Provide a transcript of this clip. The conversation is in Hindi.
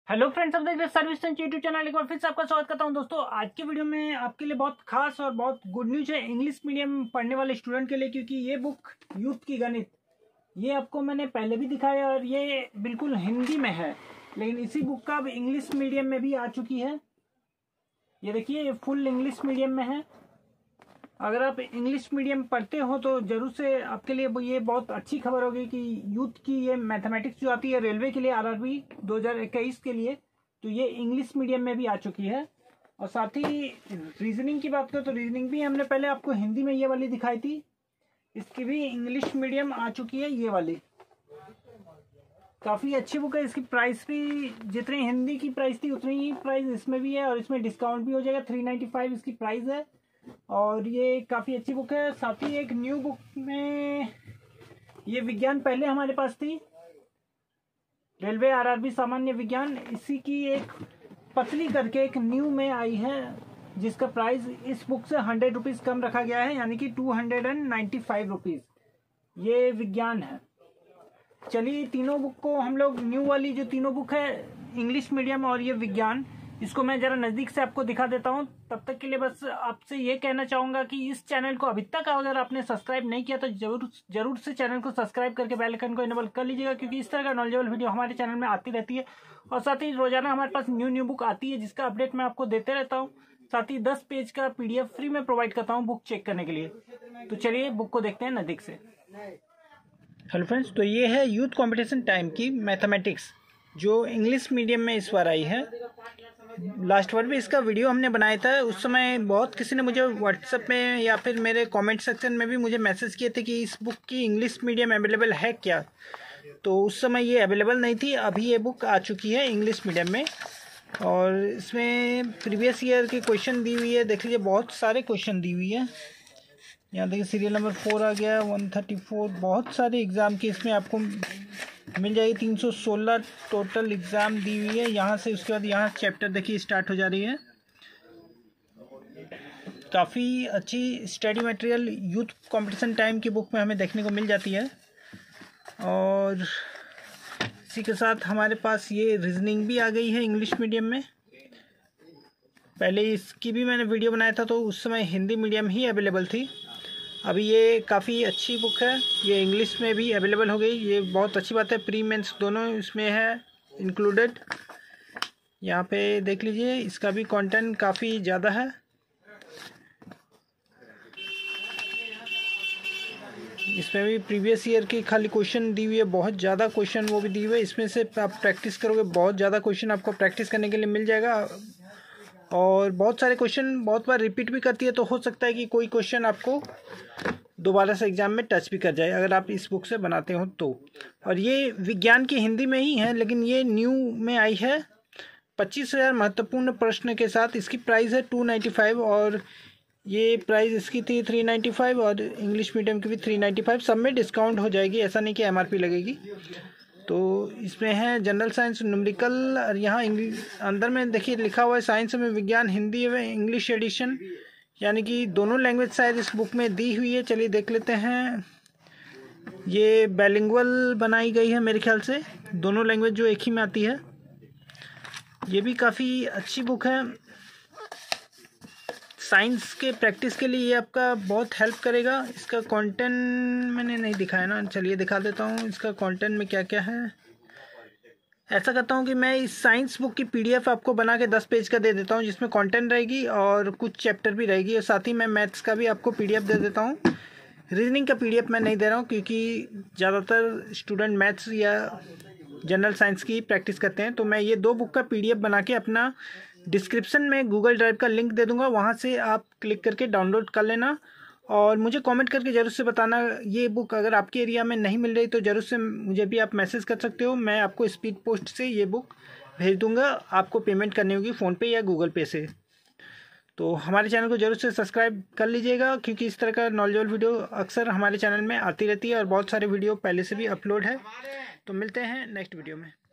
हेलो फ्रेंड्स, आप देख रहे हैं सर्विस सेंटर यूट्यूब चैनल। एक बार फिर से आपका स्वागत करता हूं। दोस्तों, आज के वीडियो में आपके लिए बहुत खास और बहुत गुड न्यूज है इंग्लिश मीडियम पढ़ने वाले स्टूडेंट के लिए, क्योंकि ये बुक यूथ की गणित, ये आपको मैंने पहले भी दिखाया और ये बिल्कुल हिंदी में है, लेकिन इसी बुक का अब इंग्लिश मीडियम में भी आ चुकी है। ये देखिए, ये फुल इंग्लिश मीडियम में है। अगर आप इंग्लिश मीडियम पढ़ते हो तो जरूर से आपके लिए ये बहुत अच्छी खबर होगी कि यूथ की ये मैथमेटिक्स जो आती है रेलवे के लिए, आरआरबी 2021 के लिए, तो ये इंग्लिश मीडियम में भी आ चुकी है। और साथ ही रीजनिंग की बात करें तो रीजनिंग भी हमने पहले आपको हिंदी में ये वाली दिखाई थी, इसकी भी इंग्लिश मीडियम आ चुकी है ये वाली। काफ़ी अच्छी बुक है। इसकी प्राइस भी जितनी हिंदी की प्राइस थी उतनी ही प्राइस इसमें भी है, और इसमें डिस्काउंट भी हो जाएगा। 395 इसकी प्राइस है, और ये काफ़ी अच्छी बुक है। साथ ही एक न्यू बुक में ये विज्ञान पहले हमारे पास थी, रेलवे आरआरबी सामान्य विज्ञान, इसी की एक पतली करके एक न्यू में आई है, जिसका प्राइस इस बुक से 100 रुपीज़ कम रखा गया है, यानी कि 295 रुपीज़ ये विज्ञान है। चलिए, तीनों बुक को हम लोग, न्यू वाली जो तीनों बुक है इंग्लिश मीडियम और ये विज्ञान, इसको मैं ज़रा नज़दीक से आपको दिखा देता हूँ। तब तक के लिए बस आपसे ये कहना चाहूँगा कि इस चैनल को अभी तक अगर आपने सब्सक्राइब नहीं किया तो जरूर से चैनल को सब्सक्राइब करके बेल आइकन को इनेबल कर लीजिएगा, क्योंकि इस तरह का नॉलेजेबल वीडियो हमारे चैनल में आती रहती है। और साथ ही रोजाना हमारे पास न्यू बुक आती है, जिसका अपडेट मैं आपको देते रहता हूँ। साथ ही 10 पेज का PDF फ्री में प्रोवाइड करता हूँ बुक चेक करने के लिए। तो चलिए बुक को देखते हैं नज़दीक से। हेलो फ्रेंड्स, तो ये है यूथ कॉम्पिटिशन टाइम की मैथमेटिक्स, जो इंग्लिश मीडियम में इस बार आई है। लास्ट बार भी इसका वीडियो हमने बनाया था, उस समय बहुत किसी ने मुझे व्हाट्सएप में या फिर मेरे कमेंट सेक्शन में भी मुझे मैसेज किए थे कि इस बुक की इंग्लिश मीडियम अवेलेबल है क्या। तो उस समय ये अवेलेबल नहीं थी, अभी ये बुक आ चुकी है इंग्लिश मीडियम में। और इसमें प्रीवियस ईयर की क्वेश्चन दी हुई है, देख लीजिए बहुत सारे क्वेश्चन दी हुई है। यहाँ देखिए सीरियल नंबर 4 आ गया, 134, बहुत सारे एग्ज़ाम की इसमें आपको मिल जाएगी। 316 टोटल एग्ज़ाम दी हुई है यहाँ से। उसके बाद यहाँ चैप्टर देखिए स्टार्ट हो जा रही है। काफ़ी अच्छी study material youth competition time की बुक में हमें देखने को मिल जाती है। और इसी के साथ हमारे पास ये रीजनिंग भी आ गई है इंग्लिश मीडियम में। पहले इसकी भी मैंने वीडियो बनाया था, तो उस समय हिंदी मीडियम ही अवेलेबल थी। अभी ये काफ़ी अच्छी बुक है, ये इंग्लिश में भी अवेलेबल हो गई, ये बहुत अच्छी बात है। प्री मेंस दोनों इसमें है इंक्लूडेड। यहाँ पे देख लीजिए, इसका भी कंटेंट काफ़ी ज़्यादा है। इसमें भी प्रीवियस ईयर की खाली क्वेश्चन दी हुई है, बहुत ज़्यादा क्वेश्चन वो भी दी हुई है। इसमें से आप प्रैक्टिस करोगे, बहुत ज़्यादा क्वेश्चन आपको प्रैक्टिस करने के लिए मिल जाएगा। और बहुत सारे क्वेश्चन बहुत बार रिपीट भी करती है, तो हो सकता है कि कोई क्वेश्चन आपको दोबारा से एग्ज़ाम में टच भी कर जाए अगर आप इस बुक से बनाते हो तो। और ये विज्ञान की हिंदी में ही है, लेकिन ये न्यू में आई है 25,000 महत्वपूर्ण प्रश्न के साथ। इसकी प्राइस है 295, और ये प्राइस इसकी थी 395, और इंग्लिश मीडियम की भी 395। सब में डिस्काउंट हो जाएगी, ऐसा नहीं कि MRP लगेगी। तो इसमें है जनरल साइंस, न्यूमेरिकल, और यहाँ अंदर में देखिए लिखा हुआ है साइंस में विज्ञान हिंदी व इंग्लिश एडिशन, यानी कि दोनों लैंग्वेज शायद इस बुक में दी हुई है। चलिए देख लेते हैं। ये बाइलिंगुअल बनाई गई है मेरे ख्याल से, दोनों लैंग्वेज जो एक ही में आती है। ये भी काफ़ी अच्छी बुक है, साइंस के प्रैक्टिस के लिए ये आपका बहुत हेल्प करेगा। इसका कंटेंट मैंने नहीं दिखाया ना, चलिए दिखा देता हूँ इसका कंटेंट में क्या क्या है। ऐसा करता हूँ कि मैं इस साइंस बुक की PDF आपको बना के 10 पेज का दे देता हूँ, जिसमें कंटेंट रहेगी और कुछ चैप्टर भी रहेगी, और साथ ही मैं मैथ्स का भी आपको PDF दे देता हूँ। रीजनिंग का PDF मैं नहीं दे रहा हूँ, क्योंकि ज़्यादातर स्टूडेंट मैथ्स या जनरल साइंस की प्रैक्टिस करते हैं। तो मैं ये 2 बुक का PDF बना के अपना डिस्क्रिप्शन में गूगल ड्राइव का लिंक दे दूंगा, वहाँ से आप क्लिक करके डाउनलोड कर लेना। और मुझे कमेंट करके ज़रूर से बताना, ये बुक अगर आपके एरिया में नहीं मिल रही तो ज़रूर से मुझे भी आप मैसेज कर सकते हो। मैं आपको स्पीड पोस्ट से ये बुक भेज दूंगा, आपको पेमेंट करनी होगी फ़ोनपे या गूगल पे से। तो हमारे चैनल को ज़रूर से सब्सक्राइब कर लीजिएगा, क्योंकि इस तरह का नॉलेजेबल वीडियो अक्सर हमारे चैनल में आती रहती है, और बहुत सारे वीडियो पहले से भी अपलोड है। तो मिलते हैं नेक्स्ट वीडियो में।